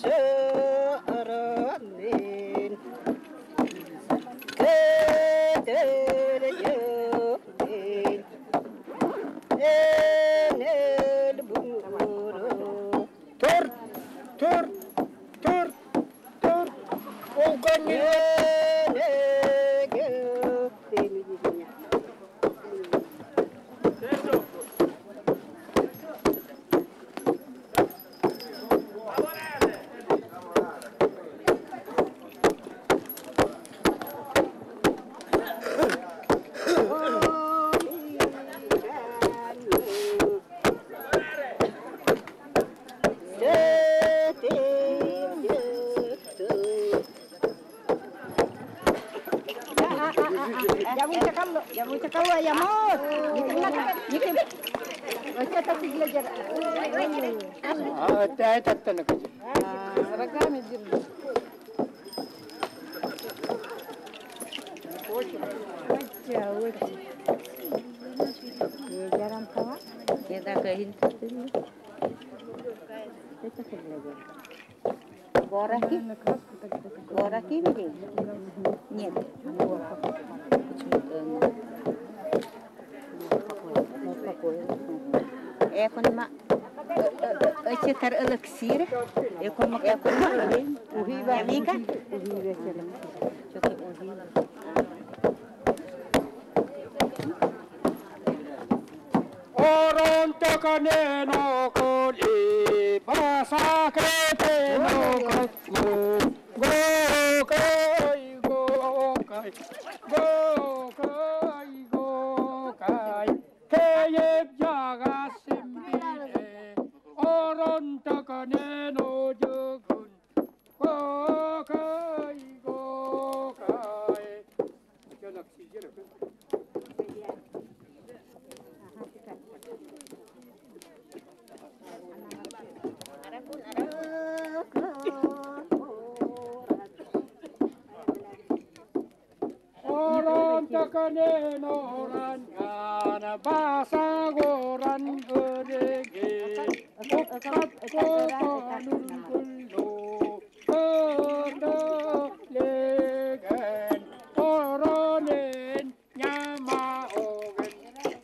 Я вытекала, я мод. Не ты. Вот это ты глядишь. А это на кого? Рогами держи. Очень. Jarang kawa. Kita kain tu. Kita kerja. Горaki или? Нет. Эконома. Эти эликсиры. Эконома. Ямика. Что-то увидела. Oron takane no koli basa krete no koli go kai go kai go kai go kai keye jaga simbire oron takane no jogun go kai go kai janak si janak Oran takane noran kana basa goran gerege okat kopanun kullo kodo legen oronen nyama ogen.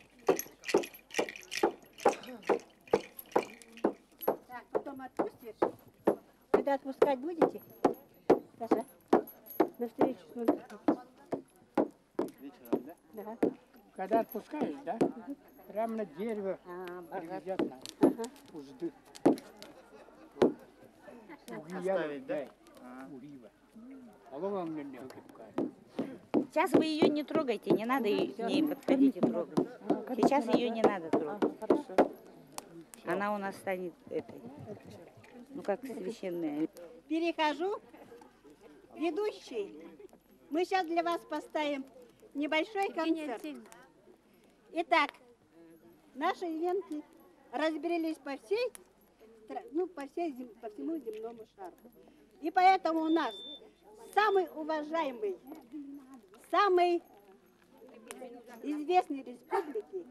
Так, потом отпустишь? Когда отпускать будете? Саша? На встречу с мальчиком. Вечером, да? Да. Когда отпускаешь, да? Прямо на дерево привезет нас. Узды. Угияли, да? Урива. А ловом мне не укипкает. Сейчас вы ее не трогайте, не надо к ней подходить и трогать. Сейчас ее не надо трогать. Она у нас станет этой, ну как священная. Перехожу. Ведущий, мы сейчас для вас поставим небольшой концерт. Итак, наши ивенты разбрелись по всему земному шару. И поэтому у нас самый уважаемый, самый известный республики.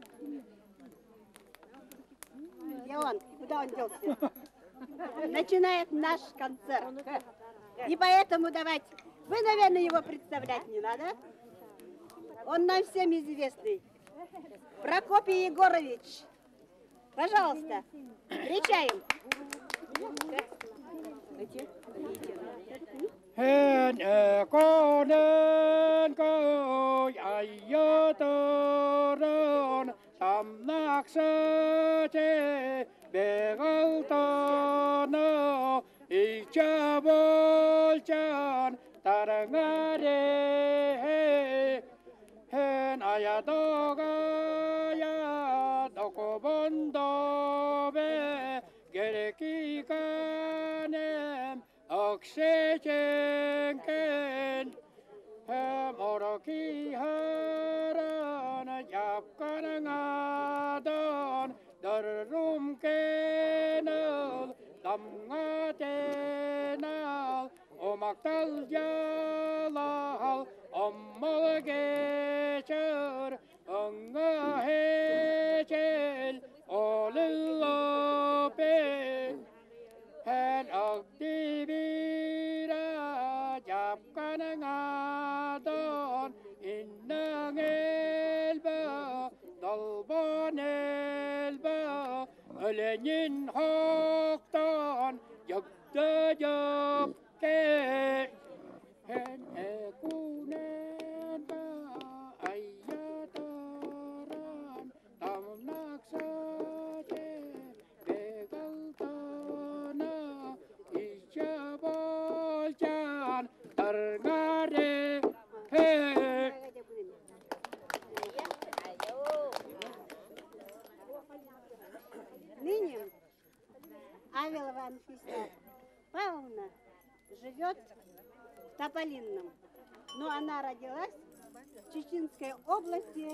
Где он? Куда он делся? Начинает наш концерт. И поэтому давайте, вы, наверное, его представлять не надо. Он нам всем известный. Прокопий Егорович. Пожалуйста, встречаем. 잊어볼전 따랑아래 hen 아야도가야 노고본도베 게레기가넴 억세쟁겐 모로기하라나 yap가능하던 너rum깨는 damgadenal omaktal jalal ommal geçer anga hecel olillope hen agdi 가능하던 인능일보 넓어일보 얼레닌 혹던 역대적게 해구내다 아야다란 담락사제 배갈다나 잊어볼잔 달가래 해 Ныне Авелова Анфиса Павловна живет в Тополинном, но она родилась в Чеченской области,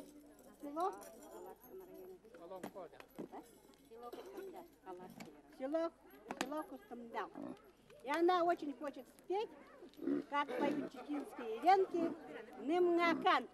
село Кустамдал. И она очень хочет спеть, как поют чеченские венки, Нымгакан.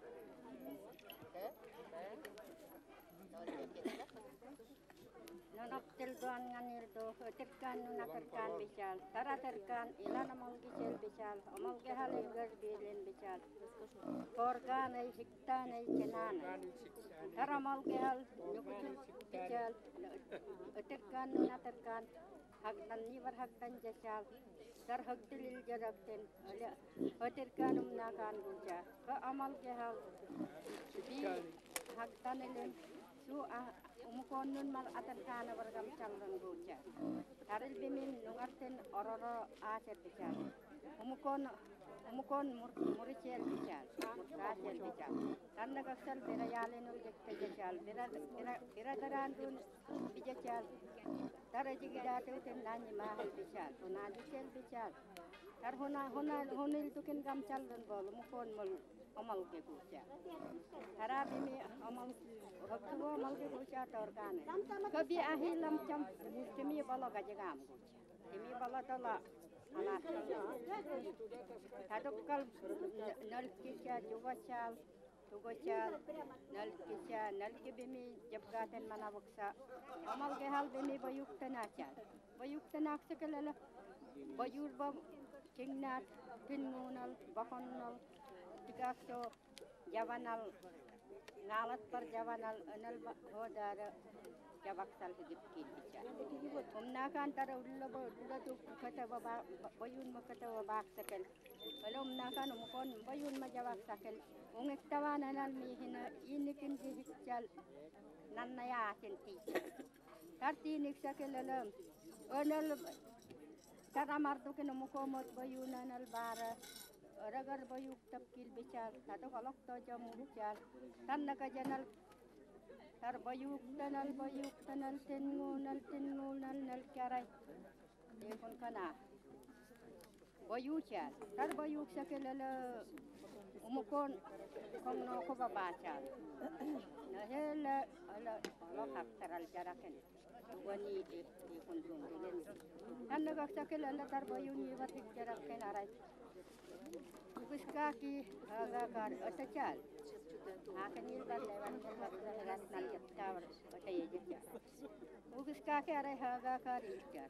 Tilduan nganil to terkan nakarkan bical tara terkan ilana malgi sel bical amalge haligar bilin bical korgan ay hiktan ay cenan tara malge hal nyukul bical terkan nakarkan hagdan nivar hagdan jacal tar hagdilil jarakten terkan nakan buja ka amalge hal bi hagdan ilin su umukon nun mal atarkana wargam chalran gocha taril bimin nungarten ororo aser bichal umukon murichel bichal rachel bichal tanna gaksal berayalin jekte bichal biradaran dun bichal taraji gidate ten nani mahal bichal unadi chel bichal tar honil tukin gam chalran bol umukon mal amal ke gocha tarabi mi amal Waktu malke gocha torkane kabi ahilam cham temi bala gajagam gocha temi bala tala alas tadokal nal kisha jugachal tugachal nal kisha nal ke bimi jabgaten manabaksa amal ke hal bimi bayuktana chal bayuktana aksakalala bayur ba kingnat tinunal bakonnal tikakso javanal ngalat perjawanan anal hodar jabaksal hidipkin bicara. Umnakan tara ulla tu kata baba bayun makata babak sakal. Kalau umnakan umkon bayun majawak sakal. Ungektawan anal mihina inikin dihical nannaya senti. Tartinik sakal alam anal tara mardukin umkomot bayun anal bara. Ragar bayuk tapkil bicar, satu kalok to jamu bicar, tanna kajanal tar bayuk tanal tengunal nal karai, dekon kana bayuk car, tar bayuk sakelala umukon kong no ko babacar, nahela ala hak taral jaraken, wani dekon dungin, tanna kak sakelala tar bayuk ni batik jaraken arai. Kaki agak tercal. Akan ilban lewat jalan nanti tawar pakai jeja. Ugus kaki arai agak kerja.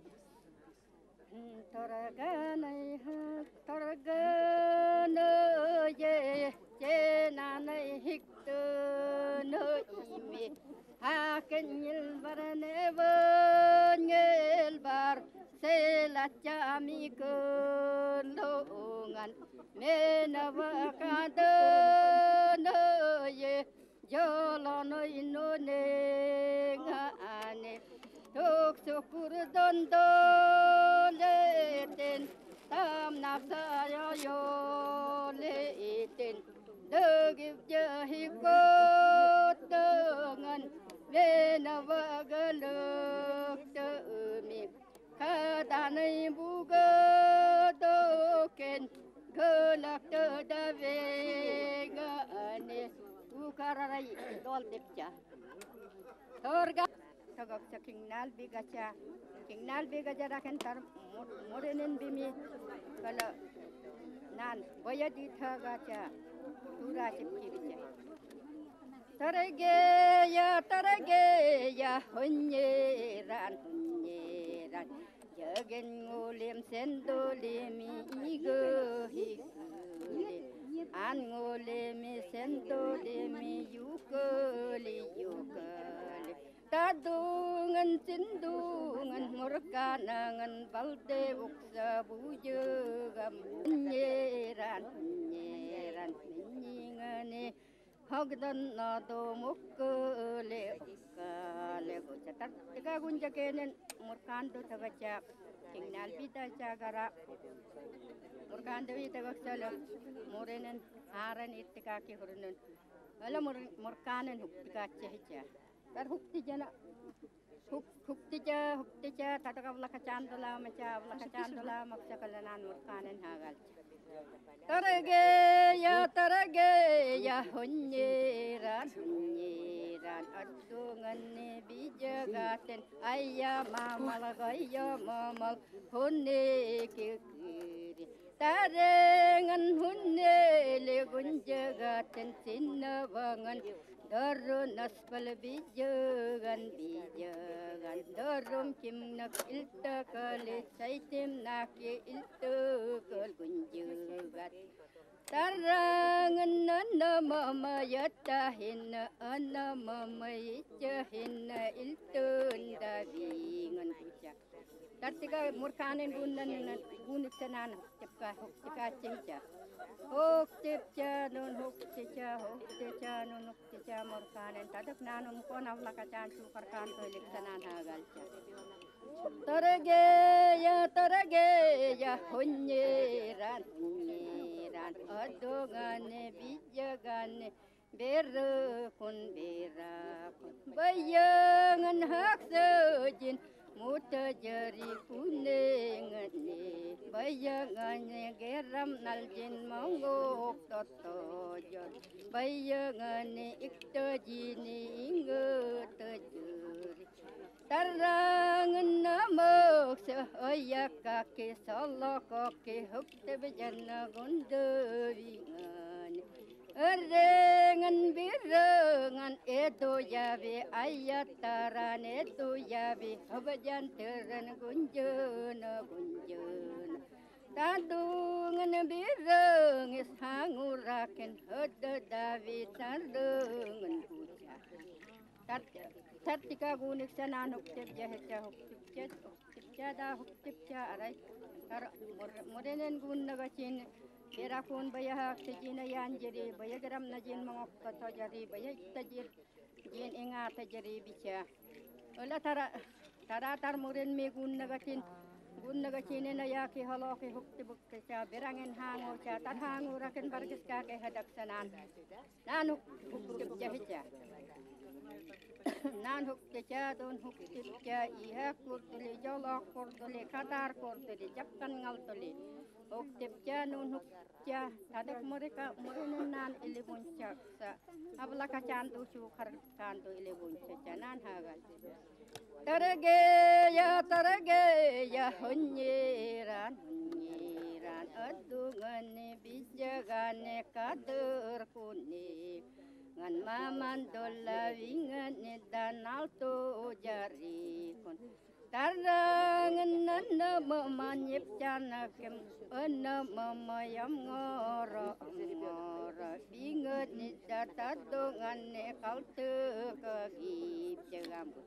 Torgana ye cena hiktu no ime. Akan ilban lewat ilbar selacami kelongan. Menawa kadana ye jolano inone ngane tok syukur dondoleten tam nafsaya yo leten degib jahikot dengan menawa galuk temi kadanai buga doken gelak terdavega ane ukararai dol dipcha torga tagak sa kingnal biga jaraken tar morenin bimi kala nan boya di thagacha tura chipki bicha tarageya hunyeran jagen ngulim sendolimi igo angolemi sendolemi yukeli yukeli tadungan cindungan murkanangan balde uksa bujegam nyeran nyeran nyingane hagdan nado mukkele ukkale gocatat tika gunjakenen murkandu tagacha Tinggal kita cakara murkandu ita gaksala murenen haran itikaki hurunun ala murkanen huktika chehcha tar hukti jana hukti tataka vlaka chandala macha vlaka chandala maksa kalanan murkanen hagal tarage ya hunyeran adungan ne bijagaten ayya mamal gaya mamal hunne kiri tarengan hunne le gunjagaten sinnawangan daru naspal bijagan darum kimnak ilta kale saitim nake ilta kal gunjagat tarangan anna mama yatahin anna mama yahin iltun davingan pucak tartika murkanen gunnan gunit sanan tipka cingca tipca non tipca non tipca murkanen tadak nanum kona vlaka cancu karkan toilik sanan hagalca tarage ya hunyeran adogane bijagane berakun bayangan hak sejin mutajari kunengane bayangannya geram naljin mangok totojon bayangane iktajini inget tajuri tarangan namak sehoyak kaki salak kaki hukte bejana gondavingan erengan birengan edo yabe ayat taran edo yabe habajan teran gunjana tadungan bireng is hanguraken hada davi tadungan puja Tartika gunik sanan huktip ja arai tar morenen gun nagacin berakun bayah sejina yanjeri bayagram najin mangok tajari bayah tajir jin inga tajari bica ola tar moren me gun nagacin na yaki haloki huktip ja berangen hango ja tar hango raken bargis ka ke hadak sanan nan huktip ja nan huktecha don huktecha iha kurtuli jolok kurtuli kadar kurtuli japkan ngaltuli huktecha nun huktecha tadak mereka nan ilibunca sa ablaka cantu sukar cantu ilibunca nan hagal tarage ya hunyeran adungane bijagane kader kuning ngan maman dola wingan edan alto jari kon tarangan nana mamanyip canakem ana mamayam ngora wingan edan tadongan ne kalte kagip jagambut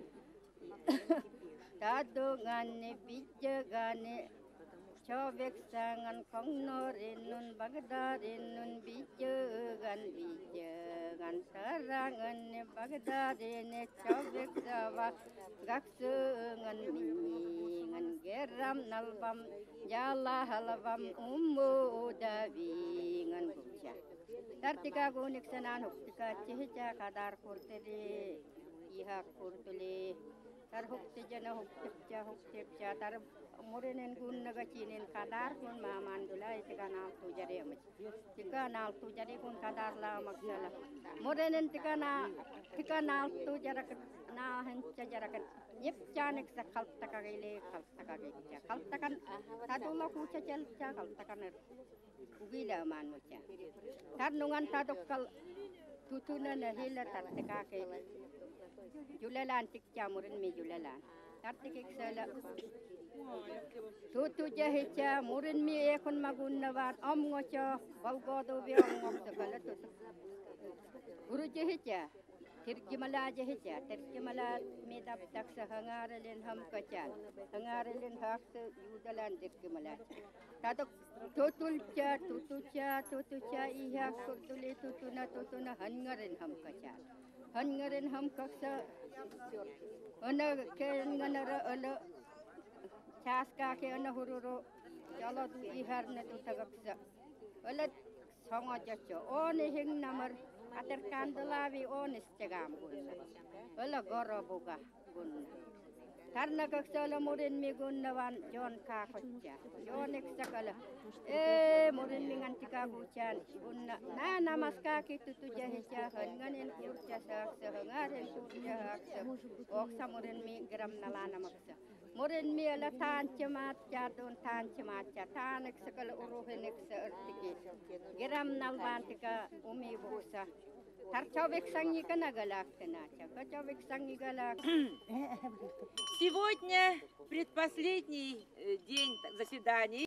tadongan ne bijagane Cobek sangan kong norinun bagdarinun bijagan sarangan ne bagdarine cobek sawa gaksengan miningan geram nalbam jala halbam davingan buca tartika gunik sanan huktika cihca kadar kurteli ihak kurteli tar huktijana huktipca tar morenen gun nagacinin kadar kun mamandula tika naltu jari kun kadar la magsala morenen tika naltu jara na hanca jara yep canek sa kaltakagile kaltakan tadulla ku cacel kaltakan ugila manusia tarnungan tadukal tutuna na hila tartikake julalan tikca moren mi julalan tartikik sala Tutu jahitja murin mi ekon magunnavat omgocha balgodo bi omgok sakala tutu. Guru jahitja tirkimala jahitja tirkimala medap taksa hangarelen ham kacal hangarelen hakse yudalan tirkimala. Tato tutucha ihak tutuna hangaren ham kacal. Hangaren ham kaksa ana kenganara ala chaska ke ana hururo jala du ihar na tu tagaksa ala songa jacho one hing namar ater kandalavi one stegam gunna ala goro boga gunna karna kaksa ala murin mi gunnawan jon ka kocca jon eksakala murin mi ngantika bucan gunna na namaska ki tutu jahecha hanganen kurca saksa hangaren kurca haksa oksa murin mi gram nalana maksa murin mi ala tan cemat jadun tan cemat tan eksakala uruhin eksa ertiki gram nalbantika umi buksa Тарчовик санги kana galak тенача, качовик санги galak. Сегодня предпоследний день заседания.